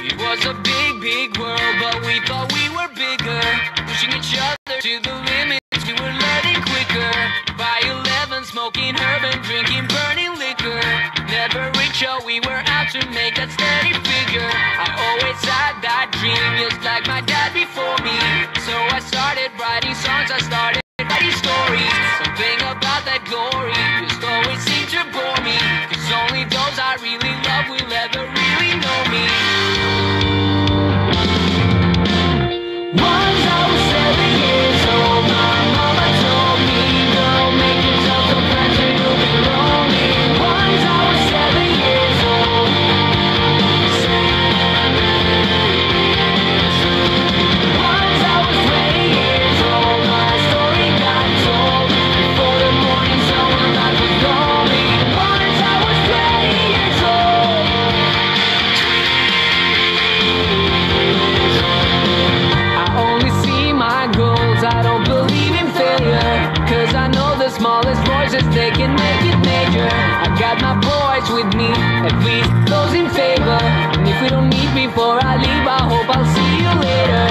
It was a big, big world, but we thought we were bigger. Pushing each other to the limits, we were learning quicker. By 11, smoking herb and drinking burning liquor. Never rich, oh, we were out to make that steady figure. I always had that dream, just like my dad before me. So I started writing songs, I started writing stories. Something about that glory just always seemed to bore me. Cause only those I really love will ever really know me. Once I was 7 years old, my mama told me, don't make yourself so friends or you'll be lonely. Once I was 7 years old. Once I was 20 years old, my story got told. Before the morning sun, my life was lonely. Once I was 20 years old. I only see my goals, I don't believe in failure. Cause I know the smallest voices, they can make it major. I got my boys with me, at least those in favor. And if we don't meet before I leave, I hope I'll see you later.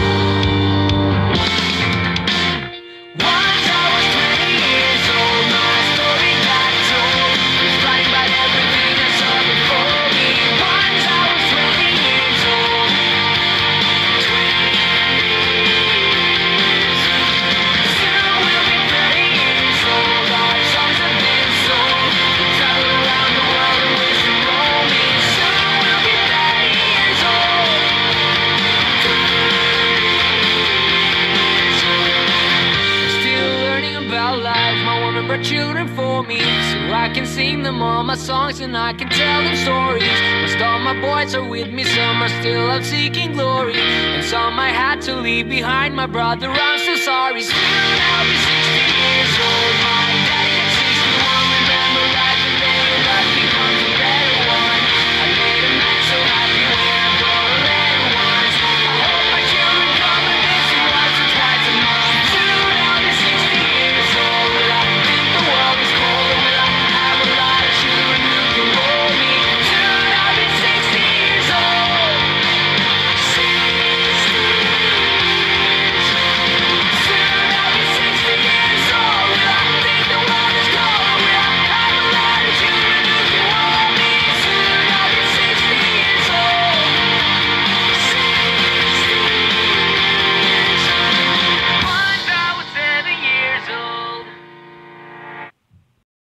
Once I was 20 years old, my story got told. Was writing about everything I saw before me. Once I was 20 years old. Soon we'll be 30 years old. Our songs have been sold. We travel around the world and wish to roll me. Soon we'll be 30 years old. Still learning about life, my woman brought children for me. So I can sing them all my songs and I can tell them stories. Most all my boys are with me, some are still out seeking glory. And some I had to leave behind, my brother, I'm so sorry. Soon I'll be 60 years old.